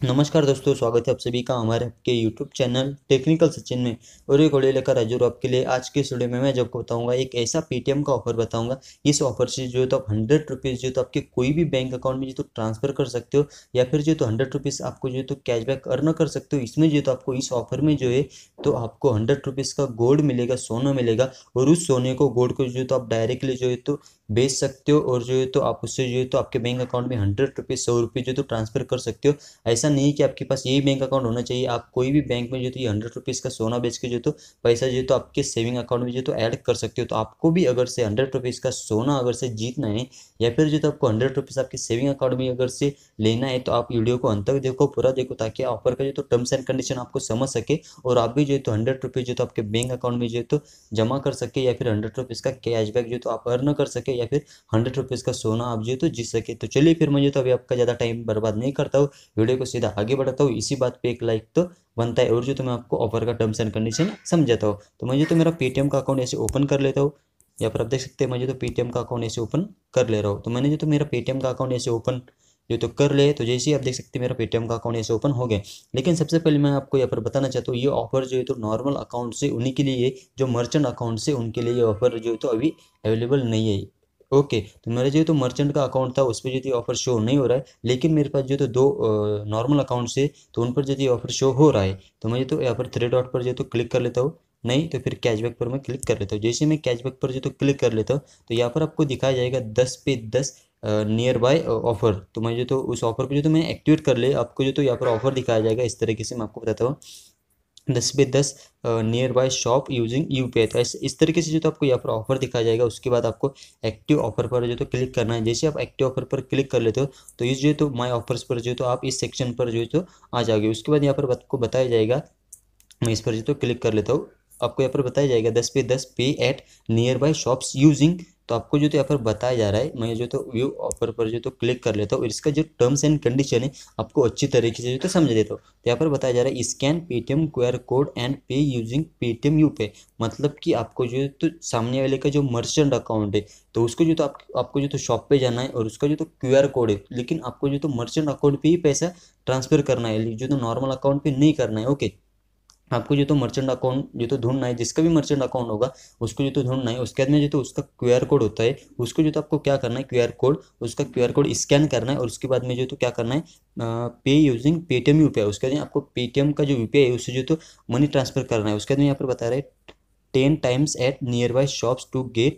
नमस्कार दोस्तों, स्वागत है आप सभी का हमारे आपके यूट्यूब चैनल टेक्निकल सचिन में। और एक ऑडियो लेकर हाजिर हूं आपके लिए। आज के इस वीडियो में मैं जो आपको बताऊंगा एक ऐसा पेटीएम का ऑफर बताऊंगा। इस ऑफर से जो है तो आप 100 रुपीज़ जो तो आपके कोई भी बैंक अकाउंट में जो तो ट्रांसफर कर सकते हो, या फिर जो तो 100 रुपीज़ आपको जो है तो कैशबैक अर्न कर सकते हो। इसमें जो तो आपको इस ऑफर में जो है तो आपको 100 रुपीज़ का गोल्ड मिलेगा, सोना मिलेगा। और उस सोने को, गोल्ड को जो तो आप डायरेक्टली जो है तो बेच सकते हो, और जो है तो आप उससे जो है तो आपके बैंक अकाउंट में 100 रुपीज़ 100 रुपये जो तो ट्रांसफर कर सकते हो। ऐसा नहीं है कि आपके पास यही बैंक अकाउंट होना चाहिए। आप कोई भी बैंक में जो तो ये 100 रुपीज़ का सोना बेच के जो तो पैसा जो तो आपके सेविंग अकाउंट में जो तो ऐड कर सकते हो। तो आपको भी अगर से 100 रुपीज़ का सोना अगर से जीतना है, या फिर जो तो आपको 100 रुपीज़ आपके सेविंग अकाउंट में अगर से लेना है, तो आप वीडियो को अंत तक देखो, पूरा देखो, ताकि ऑफर का जो तो टर्म्स एंड कंडीशन आपको समझ सके, और आप भी जो है तो 100 रुपीज़ जो तो आपके बैंक अकाउंट में जो है तो जमा कर सके, या फिर 100 रुपीज़ का कैशबैक जो तो आप अर्न कर सके, या फिर 100 रुपीज़ का सोना आप जो है तो जीत सके। तो चलिए फिर, मुझे तो अभी आपका ज़्यादा टाइम बर्बाद नहीं करता हूँ, वीडियो को सीधा आगे बढ़ाता हूँ। इसी बात पे एक लाइक तो बनता है, और जो तो मैं आपको ऑफर का टर्म्स एंड कंडीशन समझाता हूँ। तो मुझे तो मेरा पेटीएम का अकाउंट ऐसे ओपन कर लेता हूँ। यहाँ पर आप देख सकते हैं, मुझे तो पेटीएम का अकाउंट ऐसे ओपन कर ले रहा हूँ। तो मैंने जो तो मेरा पेटीएम का अकाउंट ऐसे ओपन जो तो कर ले, तो जैसे ही आप देख सकते हैं मेरा पेटीएम का अकाउंट ऐसे ओपन हो गया। लेकिन सबसे पहले मैं आपको यहाँ पर बताना चाहता हूँ, ये ऑफर जो है तो नॉर्मल अकाउंट से उन्हीं के लिए, जो मर्चेंट अकाउंट से उनके लिए ये ऑफर जो है तो अभी अवेलेबल नहीं है। ओके, तो मेरा जो तो मर्चेंट का अकाउंट था, उस पर जो तो ऑफर शो नहीं हो रहा है, लेकिन मेरे पास जो तो दो नॉर्मल अकाउंट से, तो उन पर जो ये ऑफर शो हो रहा है। तो मैं तो यहाँ पर थ्री डॉट पर जो तो क्लिक कर लेता हूँ, नहीं तो फिर कैशबैक पर मैं क्लिक कर लेता हूँ। जैसे मैं कैशबैक पर जो तो क्लिक कर लेता हूँ, तो यहाँ पर आपको दिखाया जाएगा 10 पे 10 नियर बाय ऑफर। तो मैं जो तो उस ऑफर को जो तो मैं एक्टिवेट कर ले, आपको जो तो यहाँ पर ऑफर दिखाया जाएगा। इस तरीके से मैं आपको बताता हूँ, 10 पे 10 nearby shop using UPI. तो ऐसे इस तरीके से जो तो आपको यहाँ पर ऑफर दिखाया जाएगा। उसके बाद आपको एक्टिव ऑफर पर जो तो क्लिक करना है। जैसे आप एक्टिव ऑफर पर क्लिक कर लेते हो, तो इस जो है तो माय ऑफर्स पर जो है तो आप इस सेक्शन पर जो है तो आ जाओगे। उसके बाद यहाँ पर आपको बताया जाएगा, मैं इस पर जो तो क्लिक कर लेता हूँ, आपको यहाँ पर बताया जाएगा 10 पे 10 पे at near by shops using. तो आपको जो तो यहाँ पर बताया जा रहा है, मैं जो तो व्यू ऑफर पर जो तो क्लिक कर लेता हूँ, और इसका जो टर्म्स एंड कंडीशन है आपको अच्छी तरीके से जो तो समझ देता हूँ। तो यहाँ पर बताया जा रहा है, scan Paytm QR code and pay using Paytm UPI. मतलब कि आपको जो है तो सामने वाले का जो मर्चेंट अकाउंट है, तो उसको जो तो आपको जो तो शॉप पे जाना है, और उसका जो तो क्यूआर कोड है, लेकिन आपको जो तो मर्चेंट अकाउंट पे ही पैसा ट्रांसफर करना है, जो तो नॉर्मल अकाउंट पे नहीं करना है। ओके, आपको जो तो मर्चेंट अकाउंट जो तो ढूंढना है, जिसका भी मर्चेंट अकाउंट होगा उसको जो तो ढूंढना है। उसके बाद में जो तो उसका क्यूआर कोड होता है, उसको जो तो आपको क्या करना है, क्यूआर कोड, उसका क्यूआर कोड स्कैन करना है। और उसके बाद में जो तो क्या करना है, पे यूजिंग पेटीएम यूपीआई। उसके बाद आपको पेटीएम का जो यूपीआई है उससे जो तो मनी ट्रांसफर करना है। उसके बाद में यहाँ पर बता रहे हैं, 10 times at near by shops to get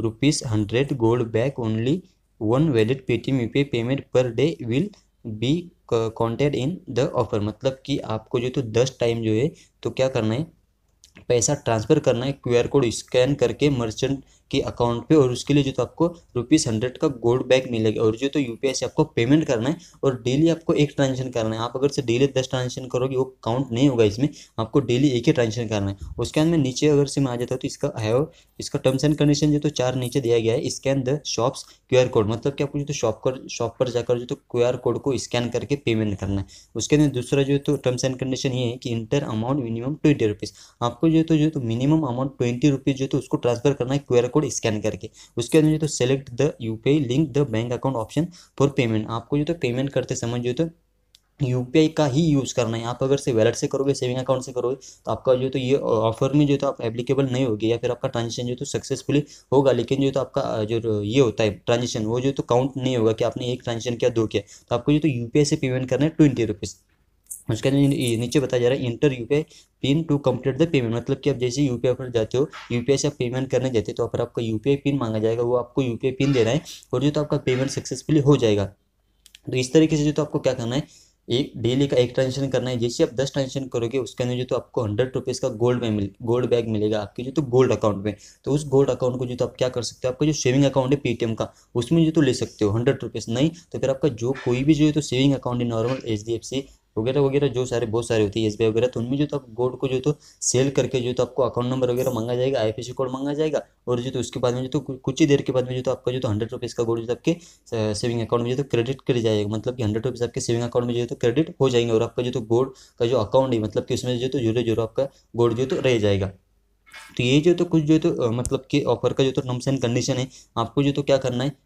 ₹100 gold back only, one valid Paytm UPI payment per day will be counted in the offer. मतलब कि आपको जो तो 10 टाइम जो है तो क्या करना है, पैसा ट्रांसफर करना है क्यूआर कोड स्कैन करके मर्चेंट के अकाउंट पे, और उसके लिए जो तो आपको ₹100 का गोल्ड बैक मिलेगा। और जो तो यूपीआई से आपको पेमेंट करना है, और डेली आपको एक ट्रांजेक्शन करना है। आप अगर से डेली 10 ट्रांजेक्शन करोगे वो काउंट नहीं होगा, इसमें आपको डेली एक ही ट्रांजेक्शन करना है। उसके बाद में नीचे अगर से मैं आ जाता हूँ, तो इसका टर्म्स एंड कंडीशन जो तो 4 नीचे दिया गया है, scan the shops QR code. मतलब कि आपको जो तो शॉप पर जाकर जो तो क्यूआर कोड को स्कैन करके पेमेंट करना है। उसके अंदर दूसरा जो तो टर्म्स एंड कंडीशन ये है कि इंटर अमाउंट मिनिमम ₹20। आपको जो तो मिनिमम अमाउंट ₹20 जो तो उसको ट्रांसफर करना है क्यूआर कोड स्कैन करके। उसके अंदर जो तो select the UPI link the bank account option for payment. आपको जो तो पेमेंट करते समय जो तो यूपीआई का ही यूज़ करना है। आप अगर से वैलेट से करोगे, सेविंग अकाउंट से करोगे, तो आपका जो तो ये ऑफर में जो तो आप एप्लीकेबल नहीं होगी, या फिर आपका ट्रांजेक्शन जो तो सक्सेसफुली होगा, लेकिन जो तो आपका जो ये होता है ट्रांजेक्शन, वो जो तो काउंट नहीं होगा कि आपने एक ट्रांजेक्शन किया, दो किया। तो आपको जो तो यूपीआई से पेमेंट करना है ₹20। उसके अंदर नीचे बताया जा रहा है, enter UPI PIN to complete the payment. मतलब कि आप जैसे यूपीआई पर जाते हो, यूपीआई से आप पेमेंट करने जाते हो, तो पर आपका यूपीआई पिन मांगा जाएगा, वो आपको यूपीआई पिन देना है, और जो तो आपका पेमेंट सक्सेसफुली हो जाएगा। तो इस तरीके से जो तो आपको क्या करना है, एक डेली का एक ट्रांजेक्शन करना है। जैसे आप 10 ट्रांजेक्शन करोगे, उसके अंदर जो तो आपको 100 रुपीज़ का गोल्ड बैग मिलेगा आपके जो तो गोल्ड अकाउंट में। तो उस गोल्ड अकाउंट को जो तो आप क्या कर सकते हो, आपका जो सेविंग अकाउंट है पेटीएम का, उसमें जो तो ले सकते हो 100 रुपीज़। नहीं तो फिर आपका जो कोई भी जो है तो सेविंग अकाउंट है, नॉर्मल एचडीएफसी वगैरह वगैरह, जो सारे बहुत सारे होती है, एसबीआई वगैरह, तो उनमें जो तो आप गोल्ड को जो तो सेल करके जो तो आपको अकाउंट नंबर वगैरह मांगा जाएगा, आईएफएससी कोड मांगा जाएगा। और जो तो उसके बाद में जो तो कुछ ही देर के बाद में जो तो आपका जो तो 100 रुपीज़ का गोल्ड जो तो आपके सेविंग अकाउंट में जो तो क्रेडिट कर जाएगा। मतलब कि 100 रुपीज़ आपके सेविंग अकाउंट में जो है तो क्रेडिट हो जाएंगे, और आपका जो तो गोल्ड का जो अकाउंट है, मतलब कि उसमें जो तो 0 0 आपका गोल्ड जो तो रह जाएगा। तो ये जो तो कुछ जो तो मतलब कि ऑफर का जो तो टर्म्स एंड कंडीशन है, आपको जो तो क्या करना है,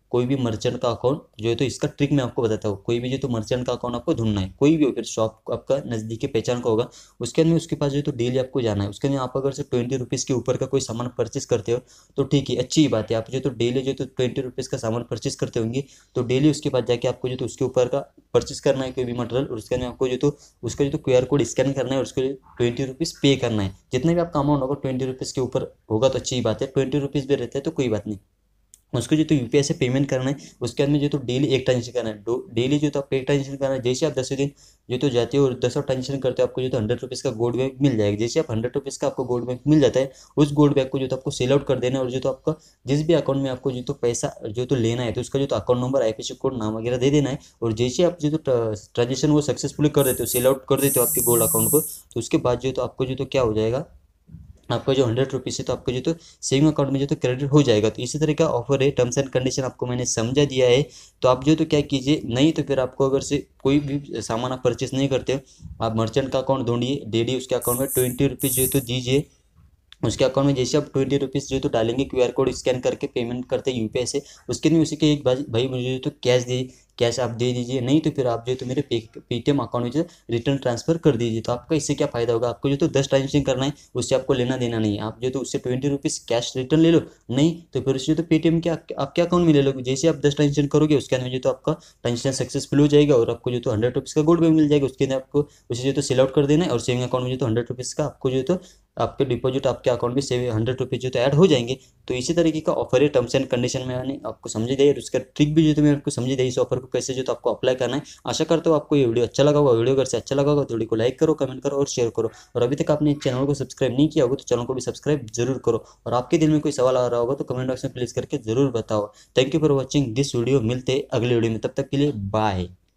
कोई भी मर्चेंट का अकाउंट जो है तो इसका ट्रिक मैं आपको बताता हूँ। कोई भी जो तो मर्चेंट का अकाउंट आपको ढूंढना है, कोई भी हो, फिर शॉप आपका नज़दीकी पहचान का होगा, उसके अंदर उसके पास जो तो डेली आपको जाना है। उसके अंदर आप अगर से 20 रुपीज़ के ऊपर का कोई सामान परचेस करते हो तो ठीक है, अच्छी बात है। आप जो तो डेली जो तो 20 रुपीज़ का सामान परचेस करते होंगे तो डेली उसके पास जाके आपको जो तो उसके ऊपर का परचेस करना है कोई भी मटेरियल, और उसके अंदर आपको जो तो उसका जो तो QR कोड स्कैन करना है और उसके लिए 20 रुपीज़ पे करना है। जितना भी आपका अमाउंट होगा 20 रुपीज़ के ऊपर होगा तो अच्छी बात है, 20 रुपीज़ भी रहता है तो कोई बात नहीं। उसको जो तो यूपीआई से पेमेंट करना है, उसके अंदर जो तो डेली एक ट्रांजेक्शन करना है, डेली जो तो आप एक ट्रांजेक्शन करना है। जैसे आप 10 दिन जो तो जाते हो और 10 ट्रांजेक्शन करते हो, आपको जो तो 100 रुपीज़ का गोल्ड बैग मिल जाएगा। जैसे आप 100 रुपीज़ का आपको गोल्ड बैग मिल जाता है, उस गोल्ड बैग को जो तो आपको सेल आउट कर देना है, और जो तो आपका जिस भी अकाउंट में आपको जो तो पैसा जो तो लेना है तो उसका जो तो अकाउंट नंबर, IFSC कोड, नाम वगैरह दे देना है। और जैसे आप जो तो ट्रांजेक्शन वो सक्सेसफुली कर देते हो, सेल आउट कर देते हो आपके गोल्ड अकाउंट को, तो उसके बाद जो तो आपको जो तो क्या हो जाएगा, आपका जो 100 रुपीज़ है तो आपको जो तो सेविंग अकाउंट में जो तो क्रेडिट हो जाएगा। तो इसी तरह का ऑफर है, टर्म्स एंड कंडीशन आपको मैंने समझा दिया है। तो आप जो तो क्या कीजिए, नहीं तो फिर आपको अगर से कोई भी सामान आप परचेस नहीं करते हो, आप मर्चेंट का अकाउंट ढूंढिए, डेली उसके अकाउंट में 20 रुपीज़ जो है तो दीजिए। उसके अकाउंट में जैसे आप 20 रुपीज़ जो तो डालेंगे, QR कोड स्कैन करके पेमेंट करते हैं यूपीआई से, उसके लिए उसी के एक भाई मुझे तो कैश आप दे दीजिए, नहीं तो फिर आप जो तो मेरे पेटीएम अकाउंट में जो रिटर्न ट्रांसफर कर दीजिए। तो आपका इससे क्या फ़ायदा होगा, आपको जो तो 10 ट्रांजेक्शन करना है, उससे आपको लेना देना नहीं है। आप जो तो उससे 20 रुपीज़ कैश रिटर्न ले लो, नहीं तो फिर उससे तो पेटीएम के आपके अकाउंट में ले लो। जैसे आप 10 ट्रांजेक्शन करोगे उसके अंदर जो तो आपका ट्रांजेक्शन सक्सेसफुल हो जाएगा और आपको जो तो 100 रुपीज़ का गोल्ड बैग मिल जाएगा। उसके अंदर आपको उसे जो तो सेल आउट कर देना है, और सेविंग अकाउंट में जो तो 100 रुपीज़ का आपको जो तो आपके डिपॉजिट आपके अकाउंट में सेव 100 रुपीज़ जो तो ऐड हो जाएंगे। तो इसी तरीके का ऑफर है, टर्म्स एंड कंडीशन में मैंने आपको समझ दिया, और उसका ट्रिक भी जो तो मैंने आपको समझ दिया, इस ऑफर को कैसे जो तो आपको अप्लाई करना है। आशा करता हूँ आपको ये वीडियो अच्छा लगा होगा। वीडियो अगर से अच्छा लगा होगा तो वीडियो को लाइक करो, कमेंट करो और शेयर करो। और अभी तक आपने चैनल को सब्सक्राइब नहीं किया होगा तो चैनल को भी सब्सक्राइब जरूर करो। और आपके दिल में कोई सवाल आ रहा होगा तो कमेंट बॉक्स में प्लीज़ करके जरूर बताओ। Thank you for watching this video. मिलते अगले वीडियो में, तब तक के लिए बाय।